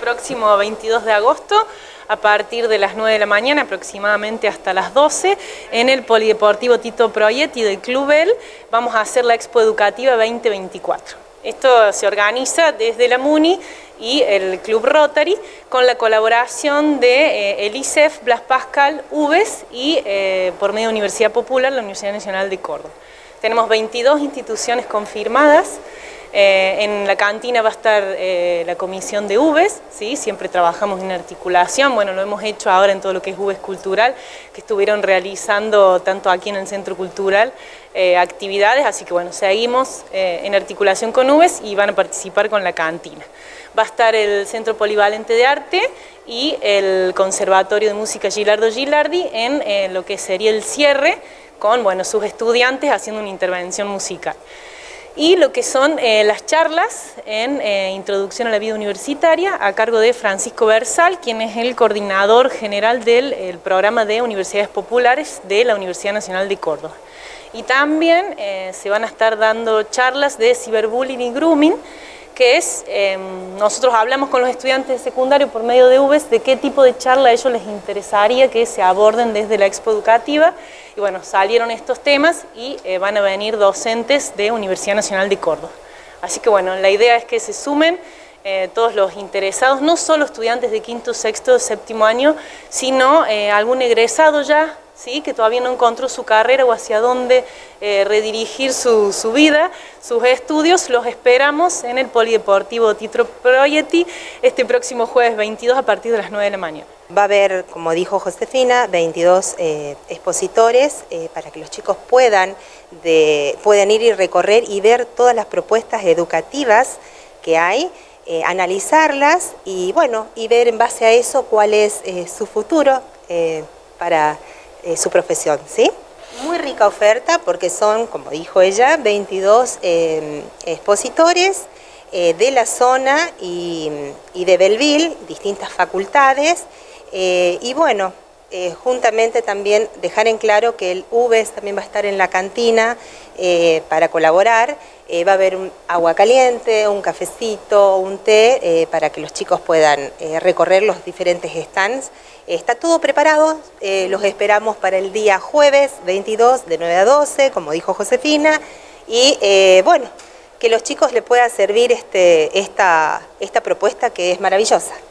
próximo 22 de agosto, a partir de las 9 de la mañana, aproximadamente hasta las 12, en el Polideportivo Tito Proietti del Club El, vamos a hacer la Expo Educativa 2024. Esto se organiza desde la MUNI y el Club Rotary con la colaboración de el ISEF, Blas Pascal, UBES y por medio de Universidad Popular, la Universidad Nacional de Córdoba. Tenemos 22 instituciones confirmadas. En la cantina va a estar la comisión de UBES, ¿sí? Siempre trabajamos en articulación, bueno, lo hemos hecho ahora en todo lo que es UBES Cultural, que estuvieron realizando tanto aquí en el Centro Cultural actividades, así que bueno, seguimos en articulación con UBES y van a participar con la cantina. Va a estar el Centro Polivalente de Arte y el Conservatorio de Música Gilardo Gilardi en lo que sería el cierre con, bueno, sus estudiantes haciendo una intervención musical. Y lo que son las charlas en Introducción a la Vida Universitaria a cargo de Francisco Bersal, quien es el coordinador general del programa de Universidades Populares de la Universidad Nacional de Córdoba. Y también se van a estar dando charlas de ciberbullying y grooming, que es, nosotros hablamos con los estudiantes de secundario por medio de UBES de qué tipo de charla a ellos les interesaría que se aborden desde la Expo Educativa, y bueno, salieron estos temas y van a venir docentes de Universidad Nacional de Córdoba. Así que bueno, la idea es que se sumen todos los interesados, no solo estudiantes de quinto, sexto, séptimo año, sino algún egresado ya, ¿sí? Que todavía no encontró su carrera o hacia dónde redirigir su vida, sus estudios. Los esperamos en el Polideportivo Tito Proietti este próximo jueves 22 a partir de las 9 de la mañana. Va a haber, como dijo Josefina, 22 expositores para que los chicos puedan ir y recorrer y ver todas las propuestas educativas que hay, analizarlas y bueno, y ver en base a eso cuál es su futuro para su profesión, ¿sí? Muy rica oferta porque son, como dijo ella, 22 expositores de la zona y de Belleville, distintas facultades, y bueno, juntamente también dejar en claro que el UBES también va a estar en la cantina para colaborar. Va a haber un agua caliente, un cafecito, un té, para que los chicos puedan recorrer los diferentes stands. Está todo preparado, los esperamos para el día jueves 22 de 9 a 12, como dijo Josefina, y bueno, que los chicos les pueda servir esta propuesta que es maravillosa.